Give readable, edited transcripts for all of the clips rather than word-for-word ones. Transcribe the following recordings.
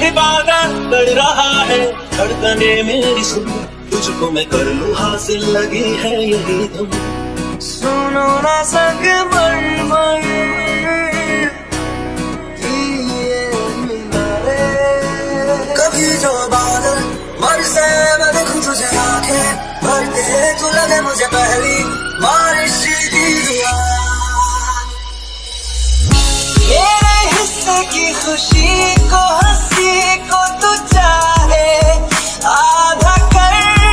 इबादत कर रहा है धड़कने मेरी सुन, तुझको मैं कर लूं हासिल लगी है यही तुम। सुनो ना संग कभी जो बादल बरसे मैं देखूं तुझे आंखें भरते तू लगे मुझे पहली बारिश की दुआ। मेरे हिस्से की खुशी को हंसी को तू चाहे आधा कर,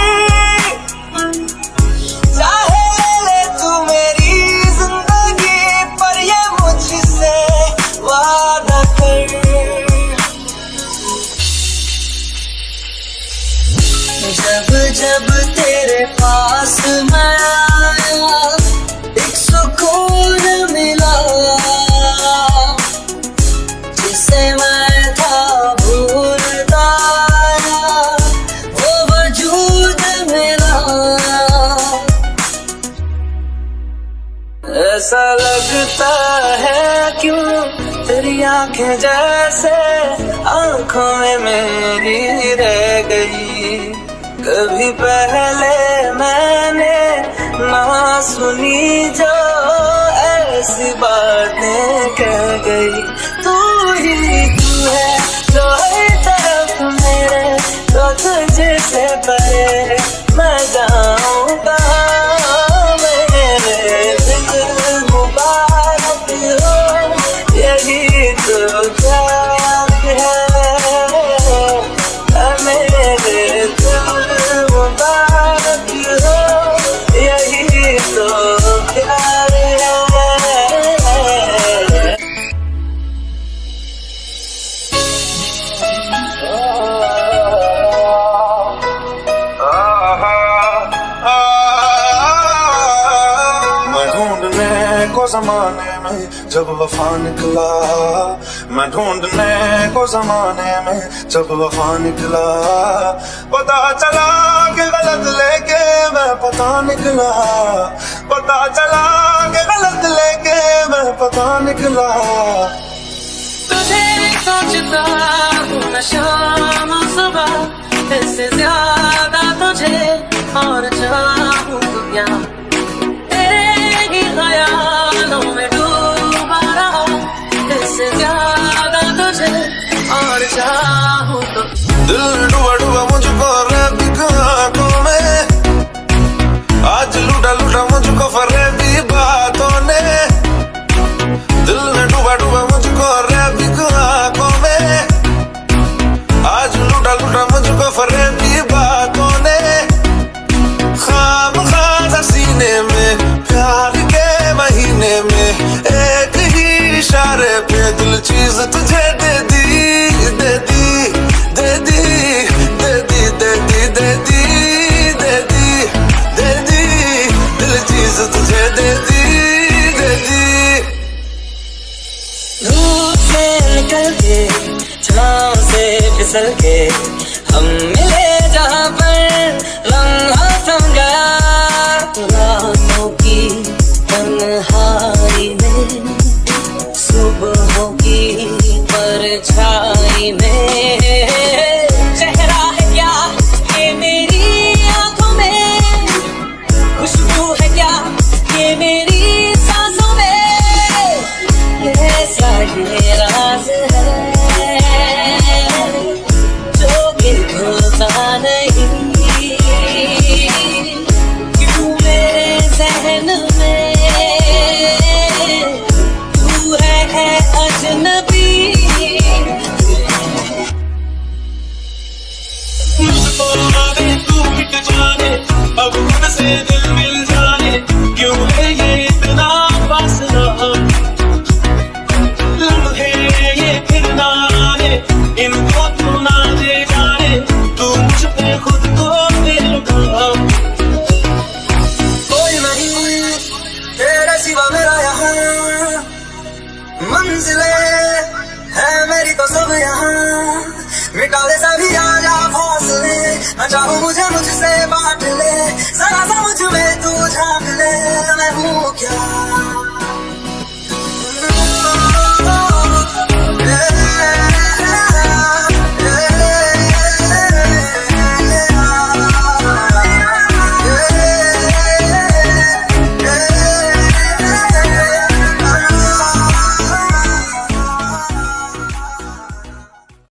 चाहे ले तू मेरी जिंदगी पर ये मुझसे वादा कर। जब जब तेरे पास मैं आया एक सुकून मिला, जिसे मैं था भूलता वो वजूद मिला। ऐसा लगता है क्यों तेरी आंखें जैसे आंखों में मेरी रह गई, कभी पहले मैंने ना सुनी जो ऐसी बातें कह गई। तू ही तू है जो हर तरफ मेरे, तो तुझसे परे मैं जाऊँ कहाँ। मेरे दिल मुबारक हो यही तो प्यार है, मेरे दिल मुबारक हो यही तो प्यार है। मैं ढूंढने को जमाने में जब वफा निकला, मैं ढूंढने को जमाने में जब वफा निकला, पता चला कि गलत लेके मैं पता निकला, पता चला कि गलत लेके मैं पता निकला। तुझे सोचता हूँ मैं शाम सुबह, इससे ज्यादा तुझे और चाहूँ क्या, तेरे ही ख्यालों में डूबा रहा, इससे ज्यादा तुझे और चाहूँ तो। दिल डूबा डूबा मुझको रैबिक आंखों में, आज लूटा लूटा मुझको फरेबी बातों ने। दिल ने डूबा डूबा मुझको रैबिक आंखों में, आज लूटा लूटा मुझको फरेबी बातों ने। खाम खासा सीने में प्यार के महीने में एक ही इशारे पे दिल चीज तुझे दे दी, दे दी, दे दी, दे दी, दे दी, दे दी, दे दी, दे दी, दिल चीज तुझे दे दी, दे दी। धूप से निकल के छाँव से फिसल के हम मिले जहाँ पर लम्हा थम गया, रातों की तन्हाई में सुबहों की परछाई में। चेहरा है क्या ये मेरी आंखों में, खुशबू है क्या ये मेरी सांसों में, ऐसा ये राज है जो कि खुलता नहीं। क्यों मेरे ज़हन में तू है अजनबी, मुझको आगे तू मिट जाने अब खुद से